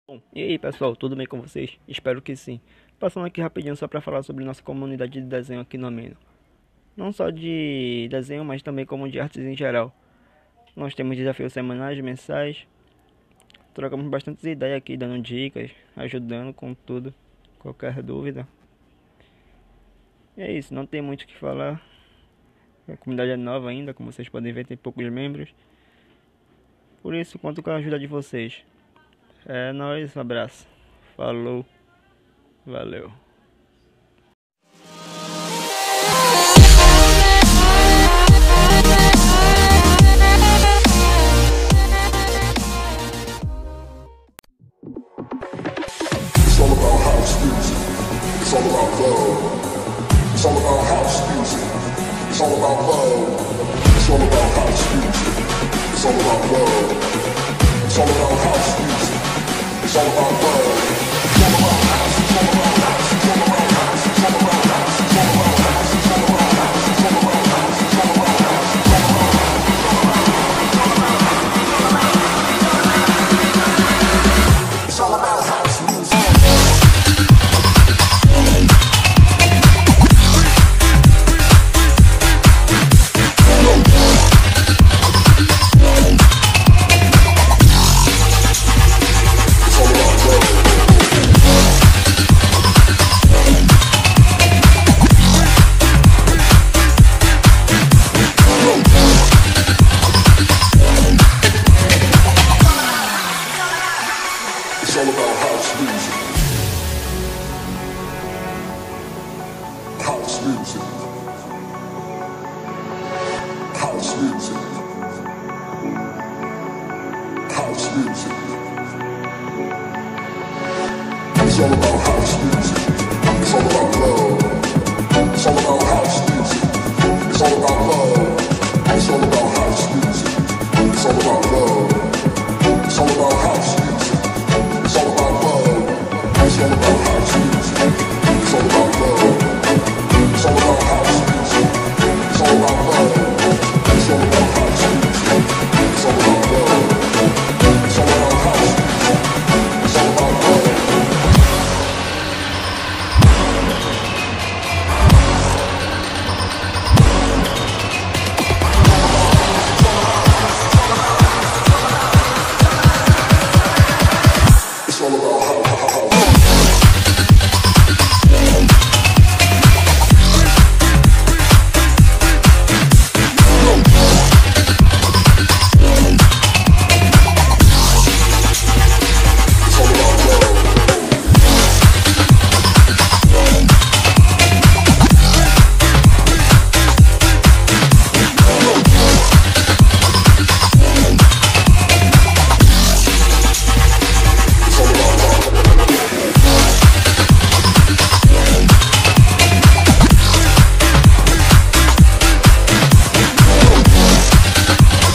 Bom, e aí pessoal, tudo bem com vocês? Espero que sim. Passando aqui rapidinho só para falar sobre nossa comunidade de desenho aqui no Ameno. Não só de desenho, mas também como de artes em geral. Nós temos desafios semanais, mensais. Trocamos bastantes ideias aqui, dando dicas, ajudando com tudo, qualquer dúvida. E é isso, não tem muito o que falar. A comunidade é nova ainda, como vocês podem ver, tem poucos membros. Por isso, conto com a ajuda de vocês. É nóis, um abraço. Falou. Valeu. It's all about house music. It's all about love. It's all about house music. It's all about love. It's all about house music. It's all about love. It's all about house music. It's all about love. It's all about house. It's all about house. It's all about house. It's all about house. It's all about house. It's all about house. It's all about house. It's all about house. It's all about house music. It's all about house music. House music. House music. House music. It's all about house music. It's all about love. It's all about house music. It's all about love. It's all about house music. It's all about love. It's all about house music. It's all about love. It's all about house music. It's all about love. It's all about house music. It's all about love. It's all about house music. It's all about love. It's all about house music. It's all about love. It's all about house.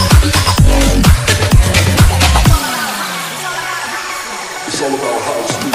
It's all about house music.